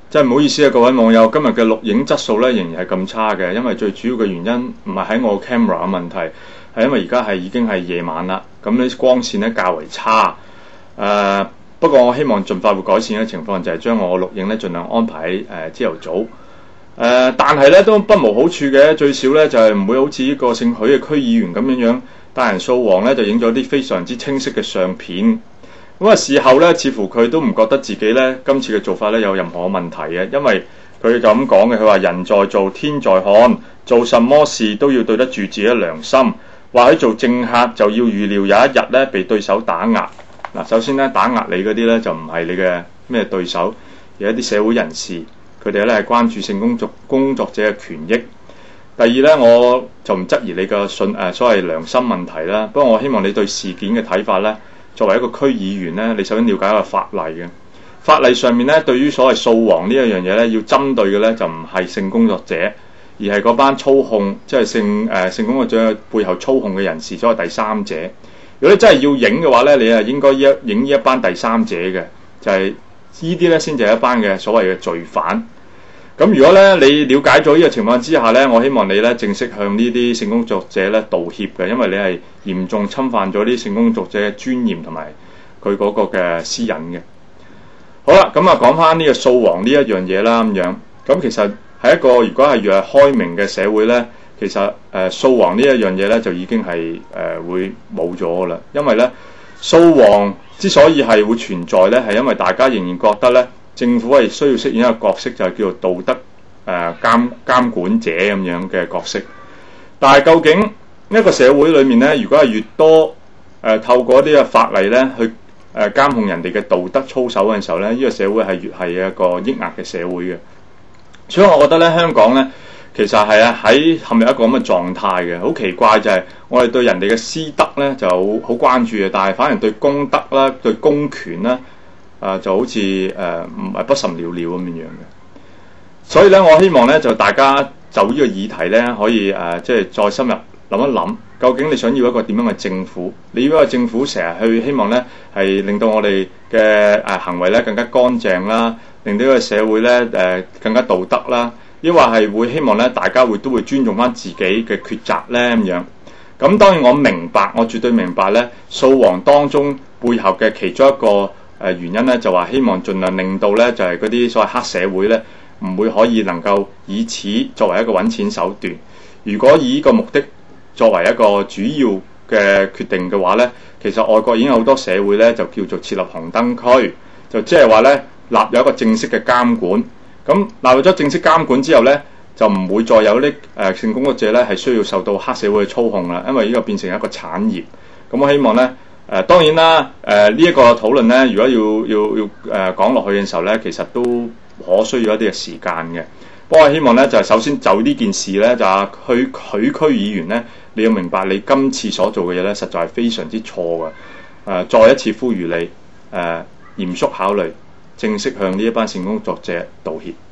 真係唔好意思啊，各位網友，今日嘅錄影質素咧仍然係咁差嘅，因為最主要嘅原因唔係喺我 camera 嘅問題，係因為而家已經係夜晚啦，咁呢光線咧較為差。不過我希望盡快會改善嘅情況就係將我錄影咧盡量安排喺朝頭早。但係咧都不無好處嘅，最少咧就係唔會好似呢個姓許嘅區議員咁樣帶人掃黃咧，就影咗啲非常之清晰嘅相片。咁事後咧，似乎佢都唔覺得自己咧今次嘅做法咧有任何問題嘅，因為佢就咁講嘅，佢話人在做天在看，做什麼事都要對得住自己嘅良心。話喺做政客就要預料有一日咧被對手打壓。嗱，首先咧打壓你嗰啲咧就唔係你嘅咩對手，而係一啲社會人士，佢哋咧係關注性工作者嘅權益。第二咧，我就唔質疑你嘅所謂良心問題啦，不過我希望你對事件嘅睇法咧。作為一個區議員咧，你首先了解一個法例嘅法例上面咧，對於所謂掃黃呢一樣嘢咧，要針對嘅咧就唔係性工作者，而係嗰班操控，即係性工作者背後操控嘅人士，所謂第三者。如果你真係要影嘅話咧，你係應該影呢一班第三者嘅，就係呢啲咧先至係一班嘅所謂嘅罪犯。咁如果咧你了解咗呢個情況之下咧，我希望你咧正式向呢啲性工作者咧道歉嘅，因為你係嚴重侵犯咗啲性工作者嘅尊嚴同埋佢嗰個嘅私隱嘅。好啦，咁講翻呢個掃黃呢一樣嘢啦，咁樣咁其實係一個如果係越係開明嘅社會咧，其實掃黃呢一樣嘢咧就已經係會冇咗噶啦，因為咧掃黃之所以係會存在咧，係因為大家仍然覺得咧。政府係需要飾演一個角色，就係叫做道德監管者咁樣嘅角色。但係究竟一個社會裏面咧，如果係越多透過一啲嘅法例咧去監控人哋嘅道德操守嘅時候咧，呢個社會係越係一個抑壓嘅社會嘅。所以我覺得咧，香港咧其實係喺陷入一個咁嘅狀態嘅。好奇怪就係我哋對人哋嘅私德咧就好關注嘅，但係反而對公德啦、對公權啦。就好似唔係不甚了了咁樣嘅，所以咧我希望咧就大家就呢個議題咧可以即係再深入諗一諗，究竟你想要一個點樣嘅政府？你要一個政府成日去希望咧係令到我哋嘅行為咧更加乾淨啦，令到呢個社會咧更加道德啦，抑或係會希望咧大家都會尊重翻自己嘅抉擇咧咁樣。咁當然我明白，我絕對明白咧掃黃當中背後嘅其中一個。原因咧就話希望盡量令到咧就係嗰啲所謂黑社會咧唔會可以能夠以此作為一個揾錢手段。如果以呢個目的作為一個主要嘅決定嘅話咧，其實外國已經有好多社會咧就叫做設立紅燈區，就即係話咧立有一個正式嘅監管。咁立咗正式監管之後咧，就唔會再有啲性工作者咧係需要受到黑社會嘅操控啦，因為呢個變成一個產業。咁我希望咧。當然啦，呢一個討論咧，如果要講落去嘅時候咧，其實都可需要一啲嘅時間嘅。不過我希望咧，就係首先就呢件事咧，就係許區議員咧，你要明白你今次所做嘅嘢咧，實在係非常之錯嘅。再一次呼籲你嚴肅考慮，正式向呢一班性工作者道歉。